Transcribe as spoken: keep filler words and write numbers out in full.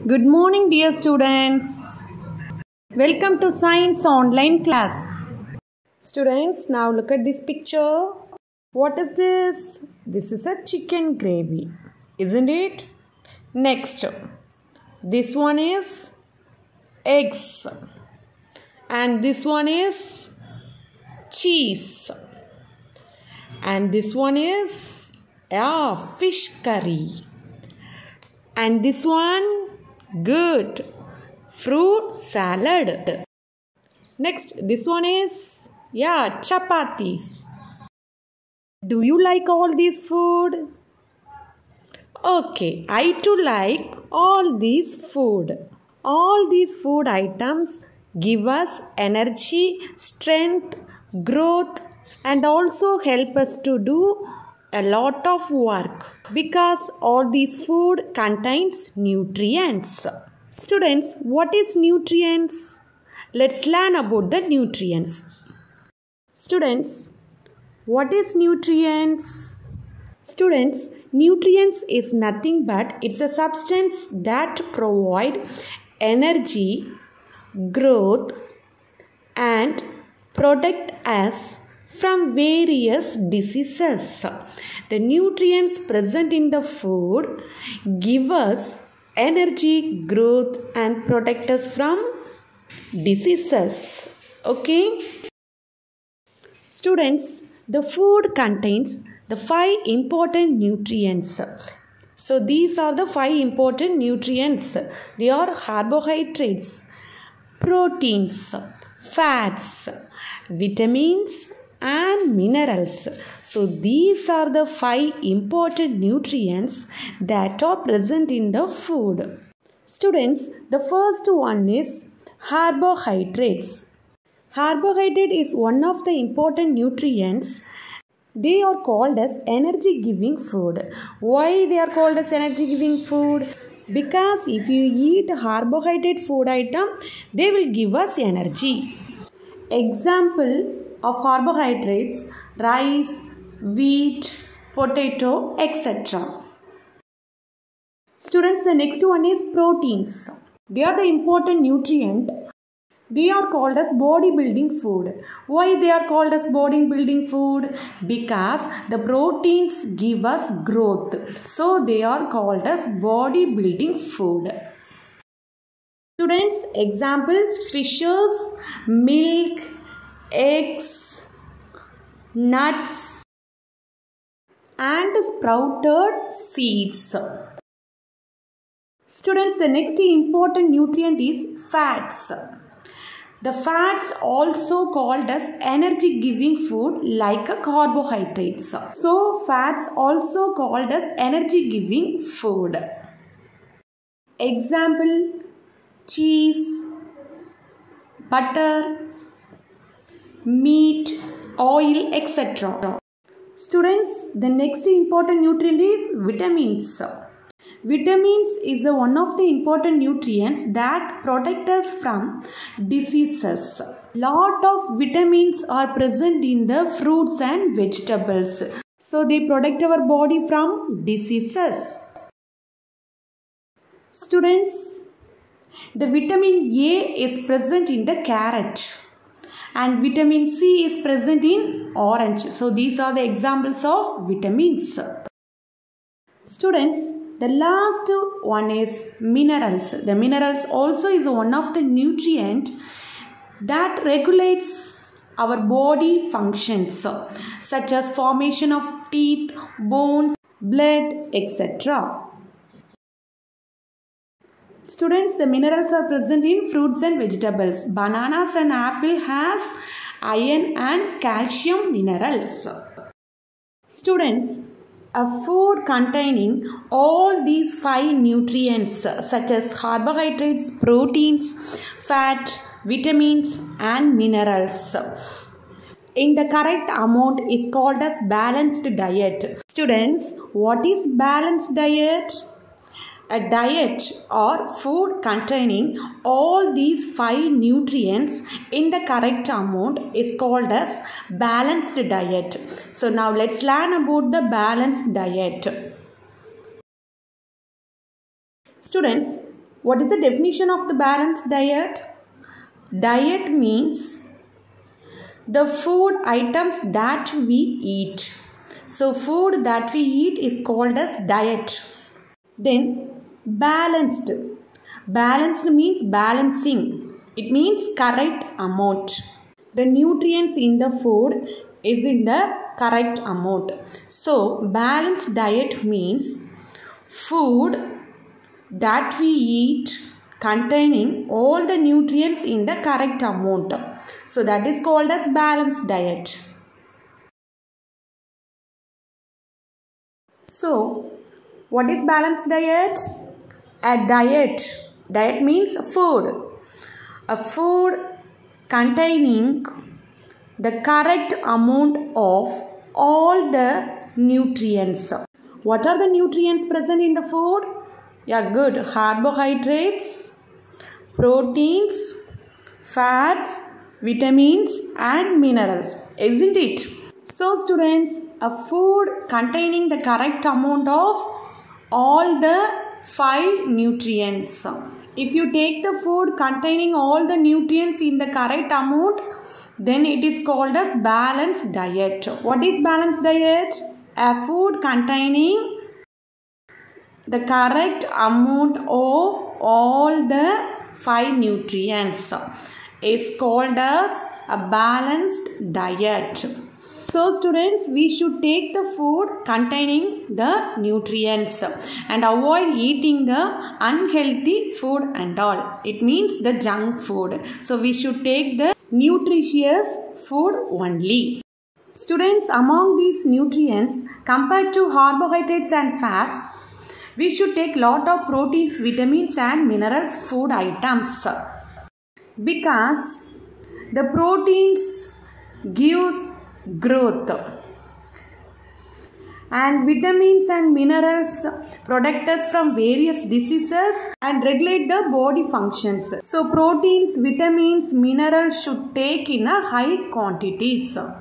Good morning, dear students. Welcome to Science Online class. Students, now look at this picture. What is this? This is a chicken gravy, isn't it? Next, this one is eggs. And this one is cheese. And this one is yeah, fish curry. And this one, good, fruit salad. Next, this one is, yeah, chapatis. Do you like all these food? Okay, I too like all these food. All these food items give us energy, strength, growth, and also help us to do a lot of work because all these food contains nutrients. Students, what is nutrients? Let's learn about the nutrients. Students, what is nutrients? Students, nutrients is nothing but it's a substance that provide energy, growth, and protect us from various diseases. The nutrients present in the food give us energy, growth, and protect us from diseases. Okay? Students, the food contains the five important nutrients. So these are the five important nutrients. They are carbohydrates, proteins, fats, vitamins, and minerals. So these are the five important nutrients that are present in the food. Students, the first one is carbohydrates. Carbohydrate is one of the important nutrients. They are called as energy giving food. Why they are called as energy giving food? Because if you eat carbohydrate food item, they will give us energy. Example of carbohydrates: rice, wheat, potato, et cetera. Students, the next one is proteins. They are the important nutrient. They are called as bodybuilding food. Why they are called as bodybuilding food? Because the proteins give us growth. So they are called as bodybuilding food. Students, example: fishes, milk, eggs, nuts, and sprouted seeds. Students, the next important nutrient is fats. The fats also called as energy giving food like carbohydrates. So fats also called as energy giving food. Example: cheese, butter, meat, oil, et cetera. Students, the next important nutrient is vitamins. Vitamins is a one of the important nutrients that protect us from diseases. Lot of vitamins are present in the fruits and vegetables. So they protect our body from diseases. Students, the vitamin A is present in the carrot. And vitamin C is present in orange. So these are the examples of vitamins. Students, the last one is minerals. The minerals also is one of the nutrient that regulates our body functions such as formation of teeth, bones, blood, et cetera. Students, the minerals are present in fruits and vegetables. Bananas and apple has iron and calcium minerals. Students, a food containing all these five nutrients such as carbohydrates, proteins, fat, vitamins, and minerals in the correct amount is called as balanced diet. Students, what is balanced diet? A diet or food containing all these five nutrients in the correct amount is called as balanced diet. So now let's learn about the balanced diet. Students, What is the definition of the balanced diet? Diet means the food items that we eat. So food that we eat is called as diet. Then balanced. Balanced means balancing. It means correct amount. The nutrients in the food is in the correct amount. So balanced diet means food that we eat containing all the nutrients in the correct amount. So that is called as balanced diet. So what is balanced diet? A diet. Diet means food. A food containing the correct amount of all the nutrients. What are the nutrients present in the food? Yeah, good. Carbohydrates, proteins, fats, vitamins and minerals. Isn't it? So students, a food containing the correct amount of all the five nutrients. If you take the food containing all the nutrients in the correct amount, then it is called as balanced diet. What is balanced diet? A food containing the correct amount of all the five nutrients is called as a balanced diet. So students, we should take the food containing the nutrients and avoid eating the unhealthy food and all. It means the junk food. So we should take the nutritious food only. Students, among these nutrients, compared to carbohydrates and fats, we should take lot of proteins, vitamins and minerals food items, because the proteins gives growth and vitamins and minerals protect us from various diseases and regulate the body functions. So proteins, vitamins, minerals should take in a high quantities.